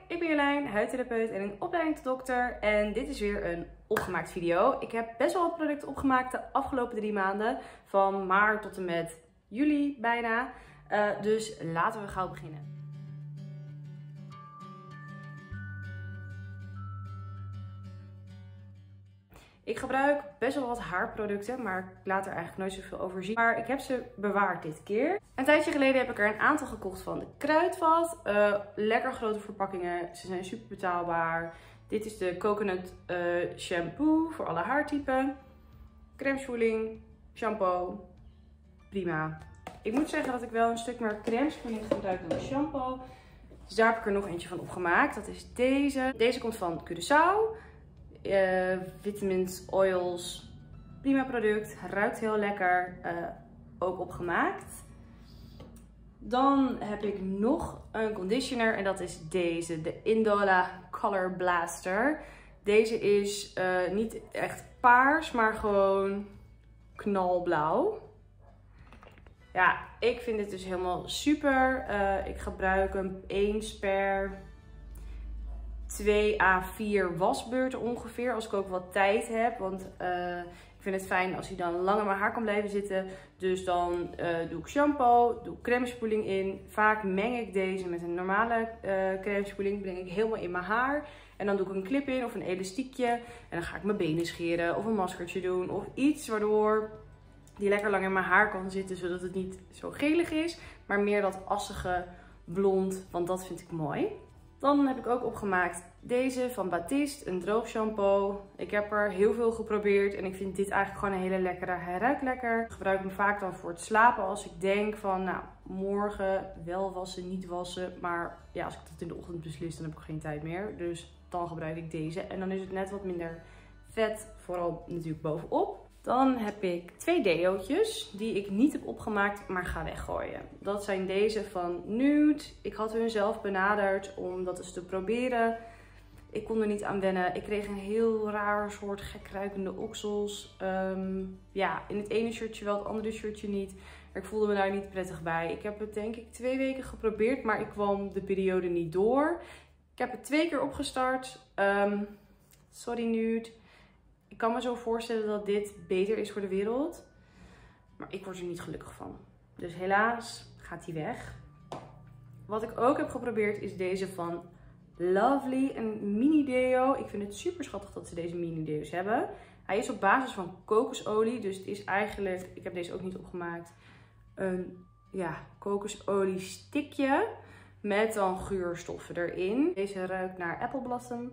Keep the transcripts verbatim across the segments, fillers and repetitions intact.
ik ben Jolijn, huidtherapeut en een opleiding tot dokter. En dit is weer een opgemaakt video. Ik heb best wel wat producten opgemaakt de afgelopen drie maanden. Van maart tot en met juli bijna. Uh, dus laten we gauw beginnen. Ik gebruik best wel wat haarproducten, maar ik laat er eigenlijk nooit zoveel over zien. Maar ik heb ze bewaard dit keer. Een tijdje geleden heb ik er een aantal gekocht van de Kruidvat. Uh, lekker grote verpakkingen. Ze zijn super betaalbaar. Dit is de Coconut uh, Shampoo voor alle haartypen. Crème spoeling, shampoo. Prima. Ik moet zeggen dat ik wel een stuk meer crème spoeling gebruik dan shampoo. Dus daar heb ik er nog eentje van opgemaakt. Dat is deze. Deze komt van Curaçao. Uh, vitamins, oils, prima product, ruikt heel lekker, uh, ook opgemaakt. Dan heb ik nog een conditioner en dat is deze, de Indola Color Blaster. Deze is uh, niet echt paars, maar gewoon knalblauw. Ja, ik vind dit dus helemaal super. Uh, ik gebruik hem eens per twee à vier wasbeurten ongeveer, als ik ook wat tijd heb. Want uh, ik vind het fijn als hij dan lang in mijn haar kan blijven zitten. Dus dan uh, doe ik shampoo, doe ik crème spoeling in. Vaak meng ik deze met een normale uh, crème spoeling, breng ik helemaal in mijn haar. En dan doe ik een clip in of een elastiekje. En dan ga ik mijn benen scheren of een maskertje doen. Of iets waardoor die lekker lang in mijn haar kan zitten, zodat het niet zo gelig is. Maar meer dat assige blond, want dat vind ik mooi. Dan heb ik ook opgemaakt deze van Batiste, een droog shampoo. Ik heb er heel veel geprobeerd en ik vind dit eigenlijk gewoon een hele lekkere. Hij ruikt lekker. Ik gebruik hem vaak dan voor het slapen als ik denk van, nou, morgen wel wassen, niet wassen. Maar ja, als ik dat in de ochtend beslis, dan heb ik geen tijd meer. Dus dan gebruik ik deze. En dan is het net wat minder vet, vooral natuurlijk bovenop. Dan heb ik twee deootjes die ik niet heb opgemaakt, maar ga weggooien. Dat zijn deze van Nude. Ik had hun zelf benaderd om dat eens te proberen. Ik kon er niet aan wennen. Ik kreeg een heel raar soort gek ruikende oksels. Um, ja, in het ene shirtje wel, het andere shirtje niet. Maar ik voelde me daar niet prettig bij. Ik heb het denk ik twee weken geprobeerd, maar ik kwam de periode niet door. Ik heb het twee keer opgestart. Um, sorry Nude. Ik kan me zo voorstellen dat dit beter is voor de wereld. Maar ik word er niet gelukkig van. Dus helaas gaat hij weg. Wat ik ook heb geprobeerd is deze van Lovely. Een mini deo. Ik vind het super schattig dat ze deze mini deo's hebben. Hij is op basis van kokosolie. Dus het is eigenlijk, ik heb deze ook niet opgemaakt, een ja, kokosolie stickje. Met dan geurstoffen erin. Deze ruikt naar apple blossom.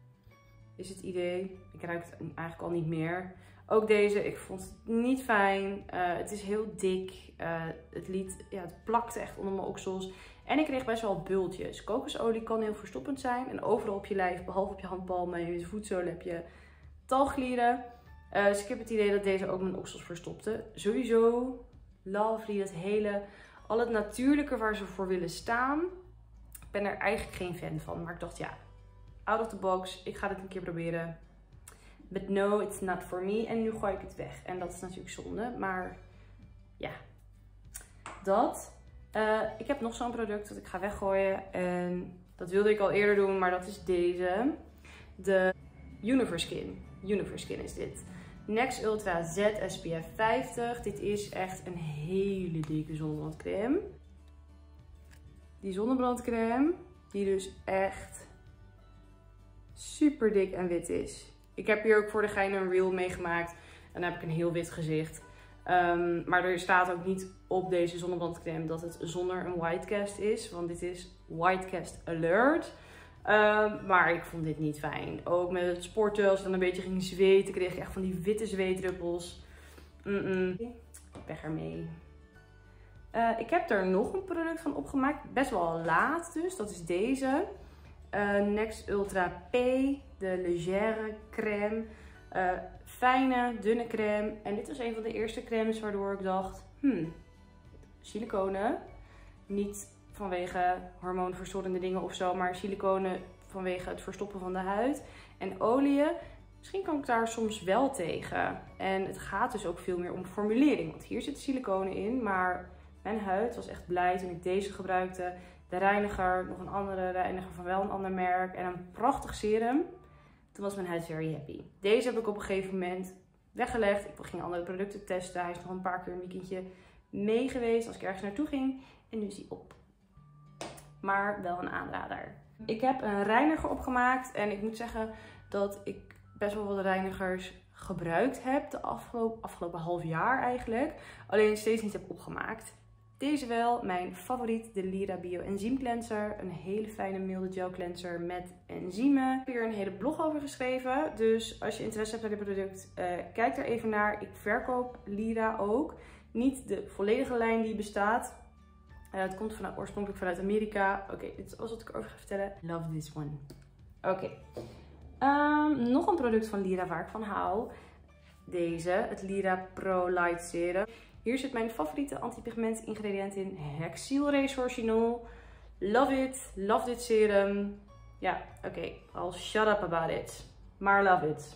Is het idee. Ik ruik het eigenlijk al niet meer. Ook deze, ik vond het niet fijn. Uh, het is heel dik. Uh, het, liet, ja, het plakte echt onder mijn oksels. En ik kreeg best wel bultjes. Kokosolie kan heel verstoppend zijn. En overal op je lijf, behalve op je handpalmen en je voetzolen, heb je talglieren. Uh, dus ik heb het idee dat deze ook mijn oksels verstopte. Sowieso Lovely, dat hele, al het natuurlijke waar ze voor willen staan. Ik ben er eigenlijk geen fan van. Maar ik dacht, ja, out of the box. Ik ga dit een keer proberen. But no, it's not for me. En nu gooi ik het weg. En dat is natuurlijk zonde. Maar ja, dat. Uh, ik heb nog zo'n product dat ik ga weggooien. En dat wilde ik al eerder doen. Maar dat is deze. De Universe Skin. Universe Skin is dit. Next Ultra Z S P F vijftig. Dit is echt een hele dikke zonnebrandcrème. Die zonnebrandcrème. Die dus echt super dik en wit is. Ik heb hier ook voor de gein een reel meegemaakt. En dan heb ik een heel wit gezicht. Um, maar er staat ook niet op deze zonnebrandcrème dat het zonder een whitecast is. Want dit is whitecast alert. Um, maar ik vond dit niet fijn. Ook met het sporten, als ik dan een beetje ging zweten, kreeg ik echt van die witte zweetdruppels. Mm -mm. Weg ermee. Uh, ik heb er nog een product van opgemaakt. Best wel laat dus. Dat is deze. Uh, Next Ultra P, de Legere crème. Uh, fijne, dunne crème. En dit was een van de eerste crèmes waardoor ik dacht, hmm, siliconen. Niet vanwege hormoonverstorende dingen of zo, maar siliconen vanwege het verstoppen van de huid. En oliën, misschien kan ik daar soms wel tegen. En het gaat dus ook veel meer om formulering. Want hier zitten siliconen in, maar mijn huid was echt blij toen ik deze gebruikte. de reiniger, nog een andere reiniger van wel een ander merk en een prachtig serum. Toen was mijn huid very happy. Deze heb ik op een gegeven moment weggelegd. Ik ging andere producten testen. Hij is nog een paar keer een weekendje mee geweest als ik ergens naartoe ging. En nu is hij op. Maar wel een aanrader. Ik heb een reiniger opgemaakt en ik moet zeggen dat ik best wel wat reinigers gebruikt heb de afgelopen, afgelopen half jaar eigenlijk. Alleen steeds niet heb opgemaakt. Deze wel, mijn favoriet, de Lira Bio Enzym Cleanser. Een hele fijne milde gel cleanser met enzymen. Ik heb hier een hele blog over geschreven. Dus als je interesse hebt bij dit product, uh, kijk er even naar. Ik verkoop Lira ook. Niet de volledige lijn die bestaat. Uh, het komt vanuit, oorspronkelijk vanuit Amerika. Oké, okay, dit was wat ik erover ga vertellen. Love this one. Oké. Okay. Um, nog een product van Lira waar ik van hou. Deze, het Lira Pro Light Serum. Hier zit mijn favoriete anti-pigment ingrediënt in. Hexyl Resorcinol. Love it. Love dit serum. Ja, oké. Okay. I'll shut up about it. Maar love it.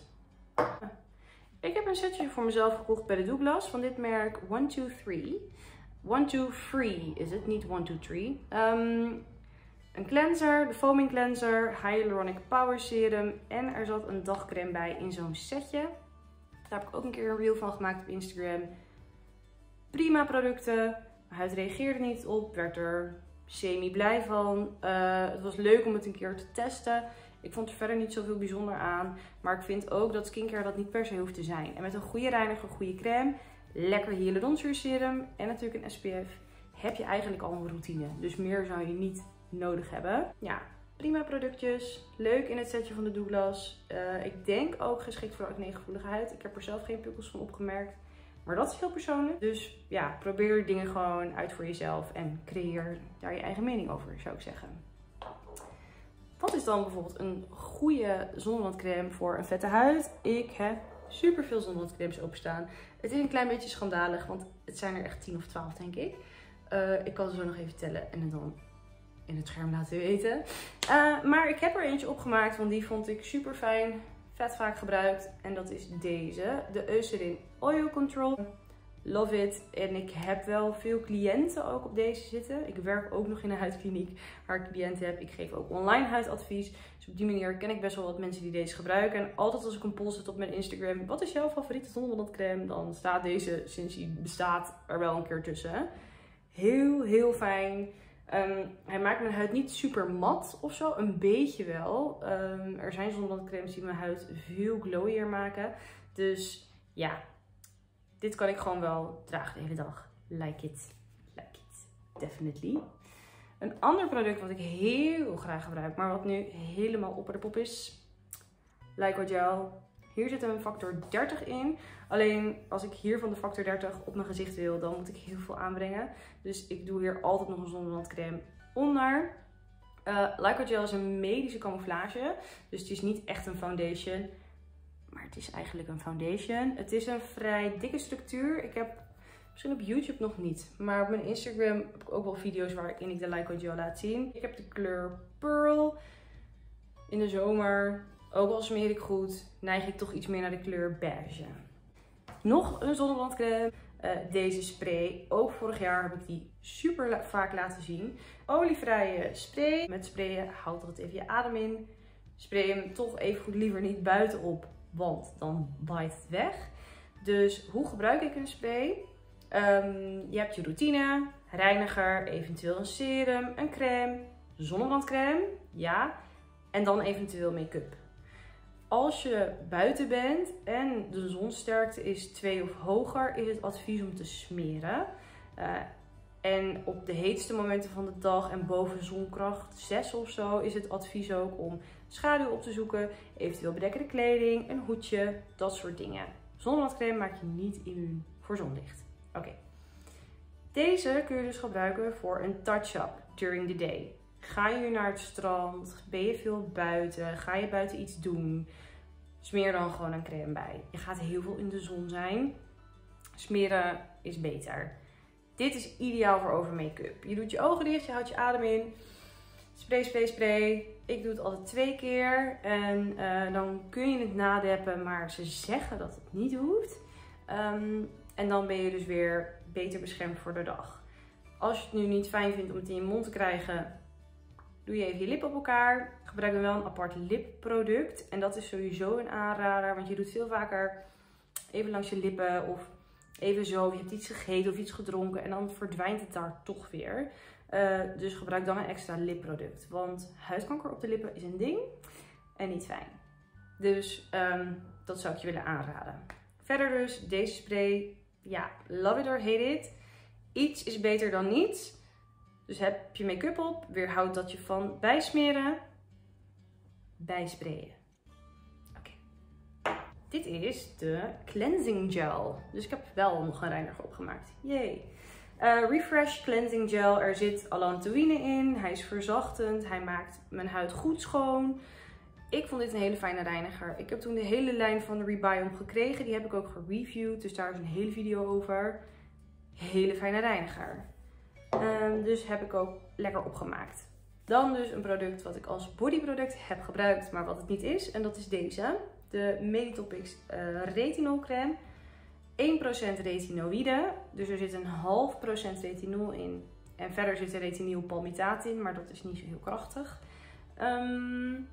Ik heb een setje voor mezelf gekocht bij de Douglas van dit merk one two three. one two three is het, niet one two three. Um, een cleanser, de foaming cleanser, hyaluronic power serum en er zat een dagcreme bij in zo'n setje. Daar heb ik ook een keer een reel van gemaakt op Instagram. Prima producten. Mijn huid reageerde niet op, werd er semi blij van. Uh, het was leuk om het een keer te testen. Ik vond er verder niet zoveel bijzonder aan. Maar ik vind ook dat skincare dat niet per se hoeft te zijn. En met een goede reiniger, goede crème, lekker hyaluronzuurserum en natuurlijk een S P F heb je eigenlijk al een routine. Dus meer zou je niet nodig hebben. Ja, prima productjes. Leuk in het setje van de Douglas. Uh, ik denk ook geschikt voor acnegevoelige huid. Ik heb er zelf geen pukkels van opgemerkt. Maar dat is heel persoonlijk. Dus ja, probeer dingen gewoon uit voor jezelf. En creëer daar je eigen mening over, zou ik zeggen. Wat is dan bijvoorbeeld een goede zonnebrandcrème voor een vette huid? Ik heb super veel zonnebrandcremes openstaan. Het is een klein beetje schandalig, want het zijn er echt tien of twaalf denk ik. Uh, ik kan ze zo nog even tellen en het dan in het scherm laten weten. Uh, maar ik heb er eentje opgemaakt, want die vond ik super fijn. Vet vaak gebruikt. En dat is deze. De Eucerin Oil Control. Love it. En ik heb wel veel cliënten ook op deze zitten. Ik werk ook nog in een huidkliniek waar ik cliënten heb. Ik geef ook online huidadvies. Dus op die manier ken ik best wel wat mensen die deze gebruiken. En altijd als ik een poll zet op mijn Instagram. Wat is jouw favoriete zonnebrandcrème? Dan staat deze, sinds die bestaat, er wel een keer tussen. Heel, heel fijn. Um, hij maakt mijn huid niet super mat of zo, een beetje wel. Um, er zijn zonnebrandcremes die mijn huid veel glowier maken. Dus ja, dit kan ik gewoon wel dragen de hele dag. Like it, like it, definitely. Een ander product wat ik heel graag gebruik, maar wat nu helemaal op de pop is. Glycogel. Hier zit een factor dertig in. Alleen als ik hier van de factor dertig op mijn gezicht wil, dan moet ik heel veel aanbrengen. Dus ik doe hier altijd nog een zonnebrandcrème onder. Uh, Glycogel is een medische camouflage. Dus het is niet echt een foundation. Maar het is eigenlijk een foundation. Het is een vrij dikke structuur. Ik heb misschien op YouTube nog niet. Maar op mijn Instagram heb ik ook wel video's waarin ik de Glycogel laat zien. Ik heb de kleur Pearl. In de zomer, ook al smeer ik goed, neig ik toch iets meer naar de kleur beige. Nog een zonnebrandcrème. Uh, deze spray. Ook vorig jaar heb ik die super la vaak laten zien. Olievrije spray. Met sprayen houdt altijd even je adem in. Spray hem toch even goed liever niet buiten op, want dan waait het weg. Dus hoe gebruik ik een spray? Um, je hebt je routine, reiniger, eventueel een serum, een crème, zonnebrandcrème, ja. En dan eventueel make-up. Als je buiten bent en de zonsterkte is twee of hoger, is het advies om te smeren. Uh, en op de heetste momenten van de dag en boven zonkracht zes of zo is het advies ook om schaduw op te zoeken. Eventueel bedekkende kleding, een hoedje, dat soort dingen. Zonnebrandcrème maakt je niet immuun voor zonlicht. Oké. Okay. Deze kun je dus gebruiken voor een touch-up during the day. Ga je naar het strand? Ben je veel buiten? Ga je buiten iets doen? Smeer dan gewoon een crème bij. Je gaat heel veel in de zon zijn. Smeren is beter. Dit is ideaal voor over make-up. Je doet je ogen dicht, je houdt je adem in. Spray, spray, spray. Ik doe het altijd twee keer. En uh, dan kun je het nadeppen, maar ze zeggen dat het niet hoeft. Um, en dan ben je dus weer beter beschermd voor de dag. Als je het nu niet fijn vindt om het in je mond te krijgen, Doe je even je lippen op elkaar. Gebruik dan wel een apart lipproduct. En dat is sowieso een aanrader, want je doet veel vaker even langs je lippen of even zo. Je hebt iets gegeten of iets gedronken en dan verdwijnt het daar toch weer. Uh, dus gebruik dan een extra lipproduct. Want huidkanker op de lippen is een ding en niet fijn. Dus um, dat zou ik je willen aanraden. Verder dus deze spray. Ja, love it or hate it. Iets is beter dan niets. Dus heb je make-up op, weerhoud dat je van bijsmeren, bijsprayen. Oké. Okay. Dit is de cleansing gel. Dus ik heb wel nog een reiniger opgemaakt. Yay. Uh, Refresh Cleansing Gel. Er zit allantoïne in. Hij is verzachtend. Hij maakt mijn huid goed schoon. Ik vond dit een hele fijne reiniger. Ik heb toen de hele lijn van Rebiome gekregen. Die heb ik ook gereviewd. Dus daar is een hele video over. Hele fijne reiniger. Um, dus heb ik ook lekker opgemaakt. Dan dus een product wat ik als bodyproduct heb gebruikt, maar wat het niet is. En dat is deze. De Meditopics uh, Retinol Crème. één procent retinoïde. Dus er zit een half procent retinol in. En verder zit er retinylpalmitaat in, maar dat is niet zo heel krachtig. Um,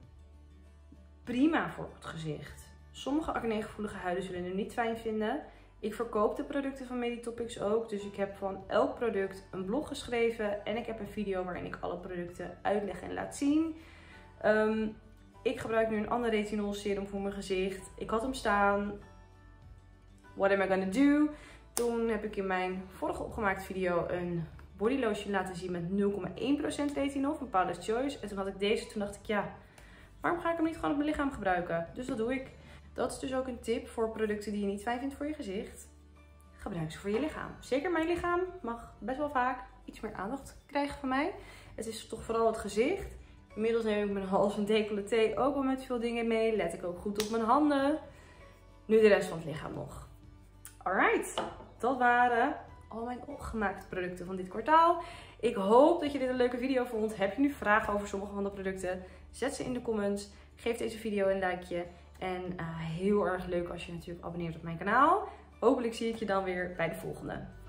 prima voor het gezicht. Sommige acnegevoelige huiden zullen het niet fijn vinden. Ik verkoop de producten van Meditopics ook. Dus ik heb van elk product een blog geschreven. En ik heb een video waarin ik alle producten uitleg en laat zien. Um, ik gebruik nu een ander retinol serum voor mijn gezicht. Ik had hem staan. What am I gonna do? Toen heb ik in mijn vorige opgemaakte video een body lotion laten zien met nul komma één procent retinol van Paula's Choice. En toen had ik deze. Toen dacht ik, ja, waarom ga ik hem niet gewoon op mijn lichaam gebruiken? Dus dat doe ik. Dat is dus ook een tip voor producten die je niet fijn vindt voor je gezicht. Gebruik ze voor je lichaam. Zeker mijn lichaam mag best wel vaak iets meer aandacht krijgen van mij. Het is toch vooral het gezicht. Inmiddels neem ik mijn hals en decolleté ook wel met veel dingen mee. Let ik ook goed op mijn handen. Nu de rest van het lichaam nog. Alright, dat waren al mijn opgemaakte producten van dit kwartaal. Ik hoop dat je dit een leuke video vond. Heb je nu vragen over sommige van de producten? Zet ze in de comments. Geef deze video een likeje. En uh, heel erg leuk als je natuurlijk abonneert op mijn kanaal. Hopelijk zie ik je dan weer bij de volgende.